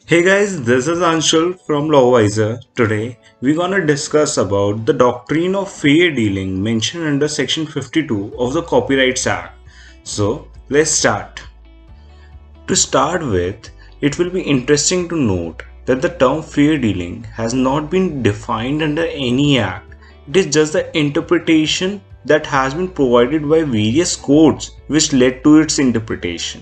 Hey guys, this is Anshul from Lawwiser. Today we're gonna discuss about the doctrine of fair dealing mentioned under section 52 of the Copyrights Act. So let's start. To start with, it will be interesting to note that the term fair dealing has not been defined under any act. It is just the interpretation that has been provided by various courts which led to its interpretation.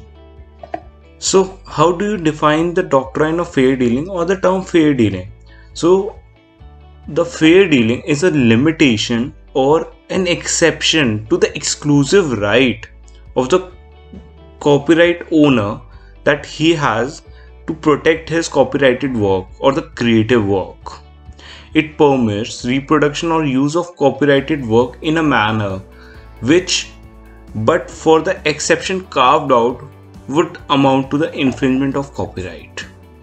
So, how do you define the doctrine of fair dealing or the term fair dealing? So, the fair dealing is a limitation or an exception to the exclusive right of the copyright owner that he has to protect his copyrighted work or the creative work. It permits reproduction or use of copyrighted work in a manner which, but for the exception carved out, would amount to the infringement of copyright.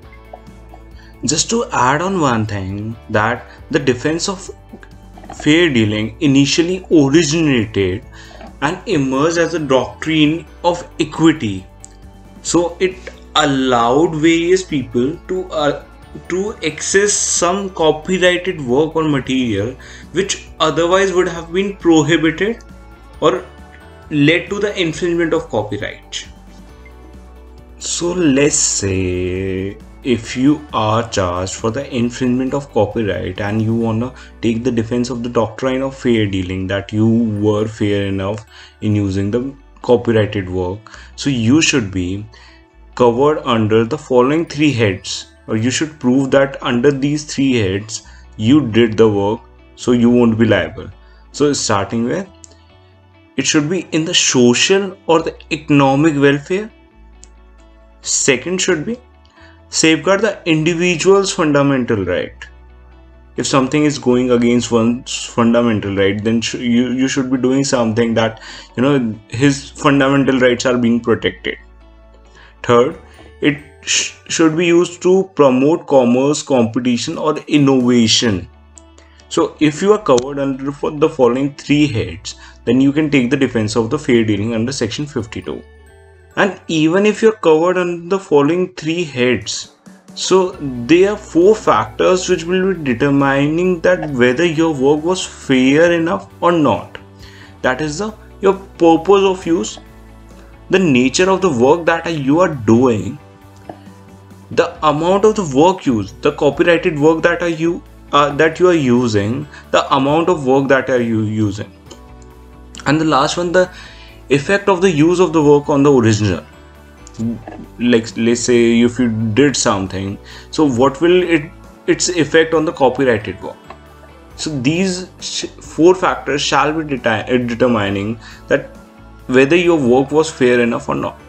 Just to add on one thing, that the defense of fair dealing initially originated and emerged as a doctrine of equity. So it allowed various people to access some copyrighted work or material which otherwise would have been prohibited or led to the infringement of copyright. So let's say if you are charged for the infringement of copyright and you wanna take the defense of the doctrine of fair dealing, that you were fair enough in using the copyrighted work, so you should be covered under the following three heads, or you should prove that under these three heads you did the work, so you won't be liable. So starting with, it should be in the social or the economic welfare. Second should be safeguard the individual's fundamental right. If something is going against one's fundamental right, then you should be doing something that his fundamental rights are being protected. Third, it should be used to promote commerce, competition, or innovation. So if you are covered under the following three heads, then you can take the defense of the fair dealing under section 52. And even if you're covered under the following three heads, so there are four factors which will be determining that whether your work was fair enough or not. That is your purpose of use, the nature of the work that you are doing, the amount of the work used, the copyrighted work that you are using, the amount of work that are you using, and the last one, the effect of the use of the work on the original. Like let's say if you did something, so what will its effect on the copyrighted work. So these four factors shall be determining that whether your work was fair enough or not.